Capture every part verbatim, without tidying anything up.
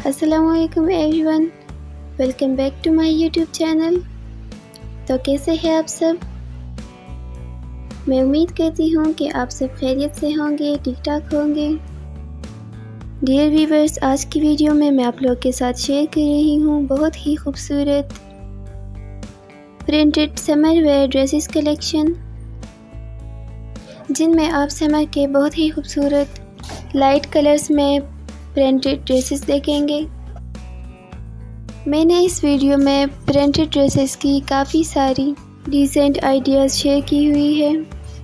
अस्सलामुअलैकुम everyone, welcome back to my YouTube channel. तो कैसे हैं आप सब? मैं उम्मीद करती हूँ कि आप सब खैरियत से होंगे, ठीक ठाक होंगे। डियर व्यूवर्स, आज की वीडियो में मैं आप लोग के साथ शेयर कर रही हूँ बहुत ही खूबसूरत printed summer wear dresses collection, जिनमें आप समर के बहुत ही खूबसूरत लाइट कलर्स में प्रिंटेड ड्रेसेस देखेंगे। मैंने इस वीडियो में प्रिंटेड ड्रेसेस की काफ़ी सारी डिसेंट आइडियाज़ शेयर की हुई है,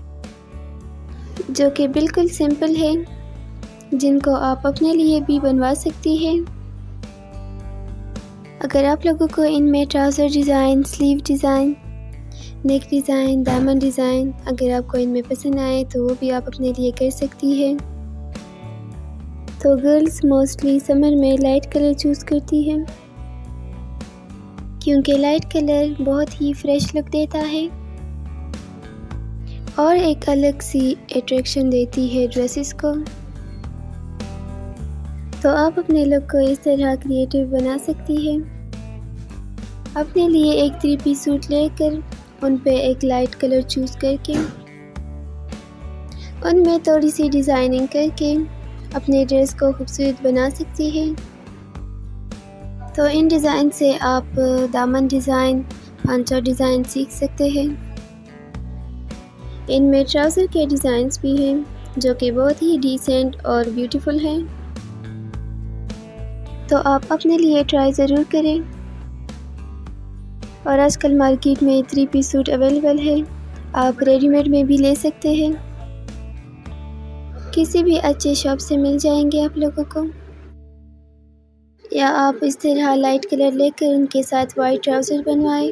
जो कि बिल्कुल सिंपल है, जिनको आप अपने लिए भी बनवा सकती हैं। अगर आप लोगों को इनमें trouser design, sleeve design, neck design, दामन डिज़ाइन अगर आपको इनमें पसंद आए तो वो भी आप अपने लिए कर सकती हैं। तो गर्ल्स मोस्टली समर में लाइट कलर चूज़ करती हैं, क्योंकि लाइट कलर बहुत ही फ्रेश लुक देता है और एक अलग सी अट्रैक्शन देती है ड्रेसेस को। तो आप अपने लुक को इस तरह क्रिएटिव बना सकती हैं। अपने लिए एक थ्री पीस सूट लेकर उन पे एक लाइट कलर चूज़ करके उनमें थोड़ी सी डिज़ाइनिंग करके अपने ड्रेस को खूबसूरत बना सकती है। तो इन डिज़ाइन से आप दामन डिज़ाइन, पांचा डिज़ाइन सीख सकते हैं। इनमें ट्राउज़र के डिज़ाइंस भी हैं, जो कि बहुत ही डिसेंट और ब्यूटीफुल हैं। तो आप अपने लिए ट्राई ज़रूर करें। और आजकल मार्केट में थ्री पीस सूट अवेलेबल है, आप रेडीमेड में भी ले सकते हैं। किसी भी अच्छे शॉप से मिल जाएंगे आप लोगों को, या आप इस तरह लाइट कलर लेकर उनके साथ वाइट ट्राउज़र बनवाएं।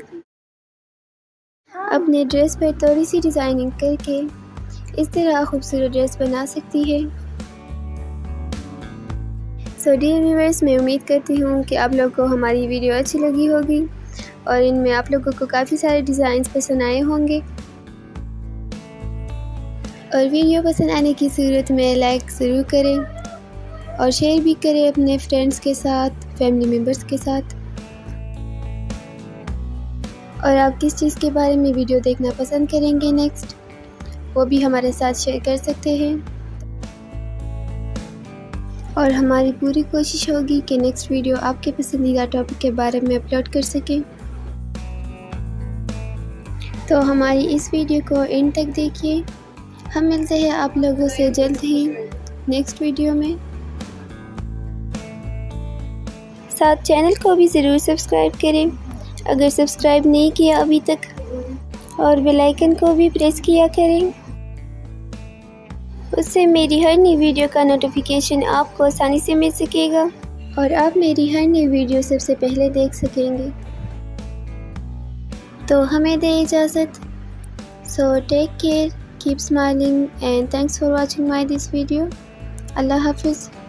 अपने ड्रेस पर थोड़ी सी डिज़ाइनिंग करके इस तरह खूबसूरत ड्रेस बना सकती है। सो डियर व्यूअर्स, मैं उम्मीद करती हूँ कि आप लोगों को हमारी वीडियो अच्छी लगी होगी और इनमें आप लोगों को काफ़ी सारे डिज़ाइंस पसंद आए होंगे। और वीडियो पसंद आने की सूरत में लाइक ज़रूर करें और शेयर भी करें अपने फ्रेंड्स के साथ, फैमिली मेम्बर्स के साथ। और आप किस चीज़ के बारे में वीडियो देखना पसंद करेंगे नेक्स्ट, वो भी हमारे साथ शेयर कर सकते हैं। और हमारी पूरी कोशिश होगी कि नेक्स्ट वीडियो आपके पसंदीदा टॉपिक के बारे में अपलोड कर सकें। तो हमारी इस वीडियो को एंड तक देखिए। हम मिलते हैं आप लोगों से जल्द ही नेक्स्ट वीडियो में। साथ चैनल को भी ज़रूर सब्सक्राइब करें अगर सब्सक्राइब नहीं किया अभी तक, और बेल आइकन को भी प्रेस किया करें। उससे मेरी हर नई वीडियो का नोटिफिकेशन आपको आसानी से मिल सकेगा और आप मेरी हर नई वीडियो सबसे पहले देख सकेंगे। तो हमें दे इजाज़त। So take care, keep smiling and thanks for watching my this video. अल्लाह हाफिज़।